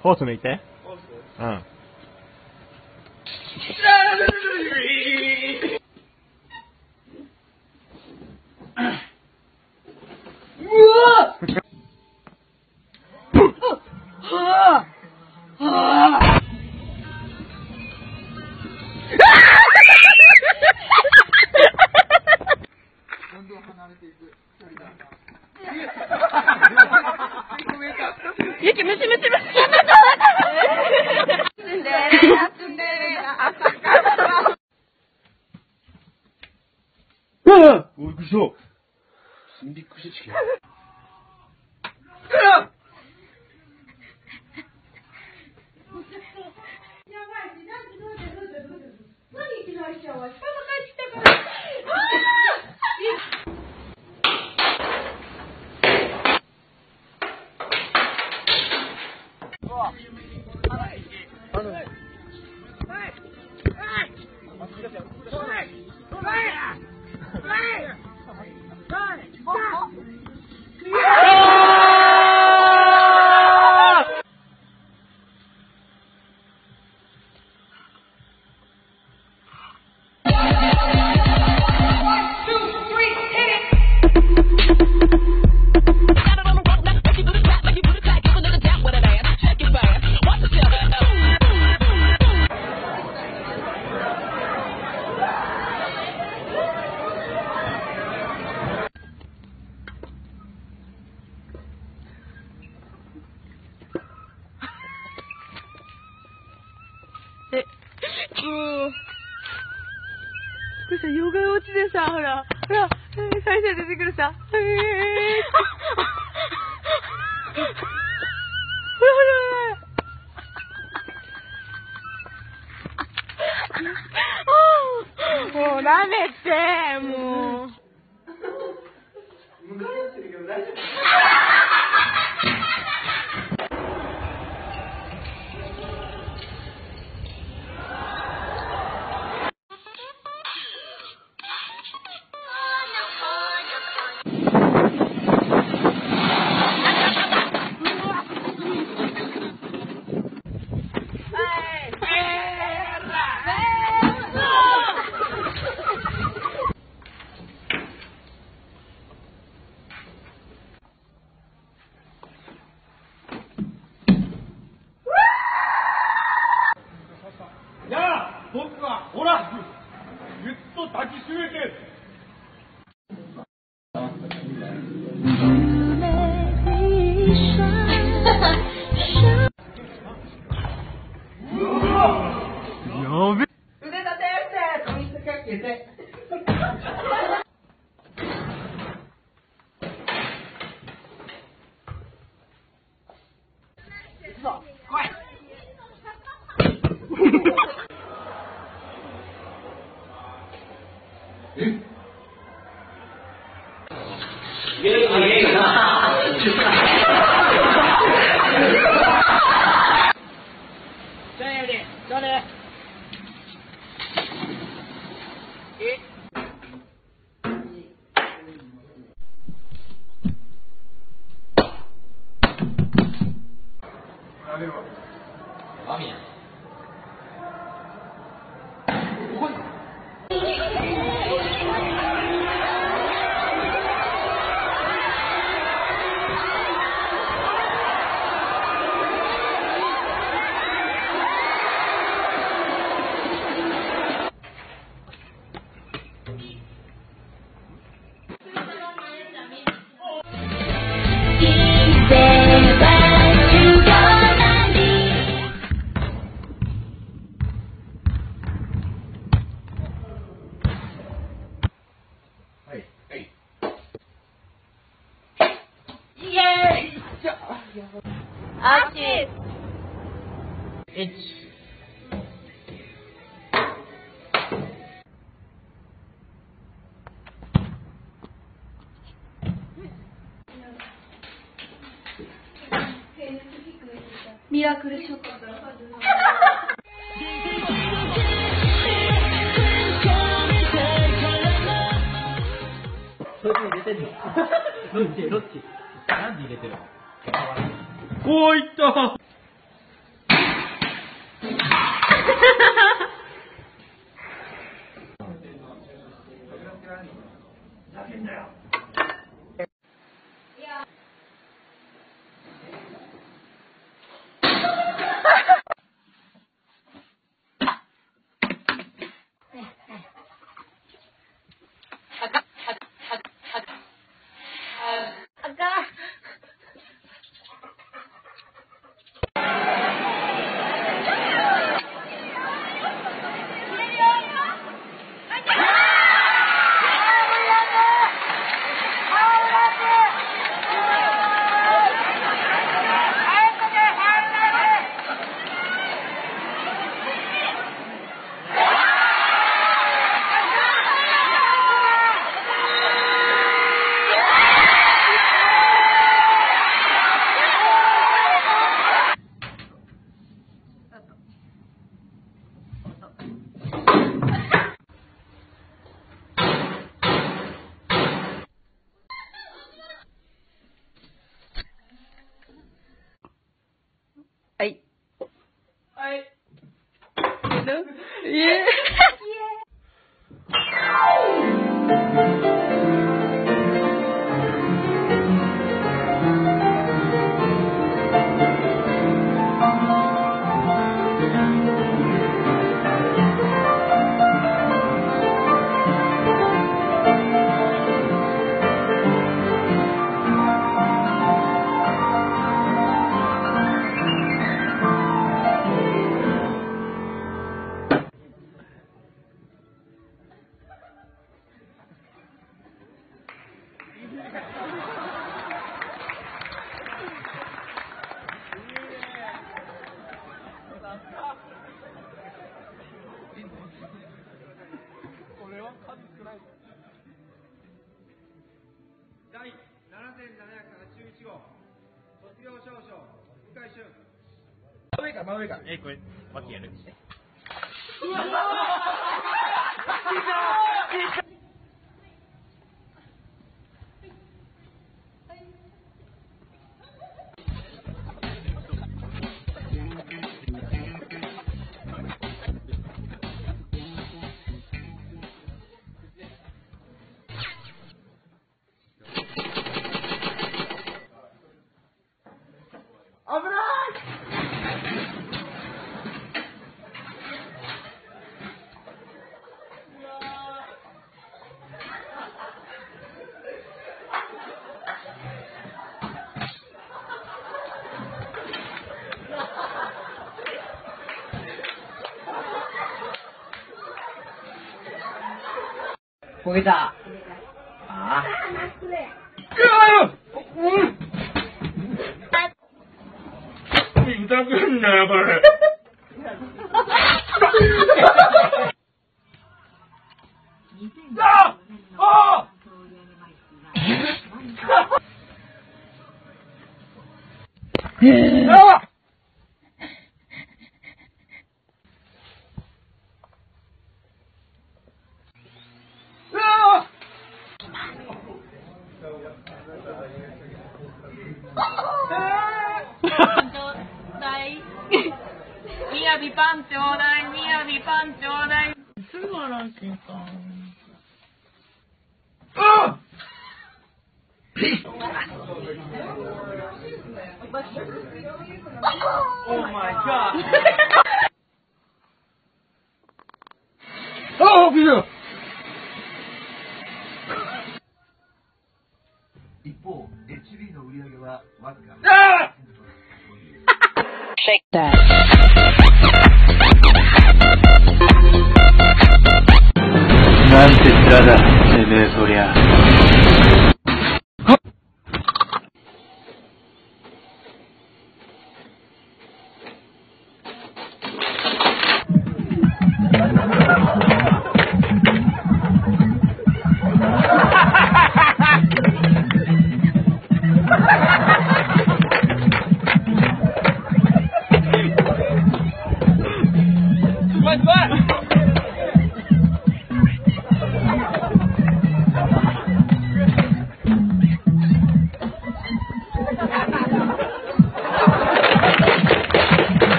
ホース抜いて。うん。 ゆき、むちむちむち。 うわっ、びっくりした。びっくりした。 これさ、ヨガ落ちでさ、ほら、再生出てくるさ。ほらもうダメって、もう。 僕はほらぐっと抱きしめてやべ腕立てして髪質かけてそう来いあっち。ミラクルショット。 そっちに入れてんのどっちなんで入れてるのおーいったはい。 はい。 イエーイ。 第7781号卒業証書向井俊。真上か真上か。これ脇やる。危ない焦げた。ああ。痛くんなよこれ。ああ。 みやびパンちょうだい、みやびパンちょうだい。素晴らしいか。 Oh my god! ああ、びっくりした。一方、HB の売り上げはわずか。 Shake that. なんて面だ、てめえそりゃ。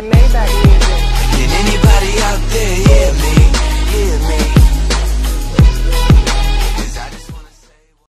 Maybach.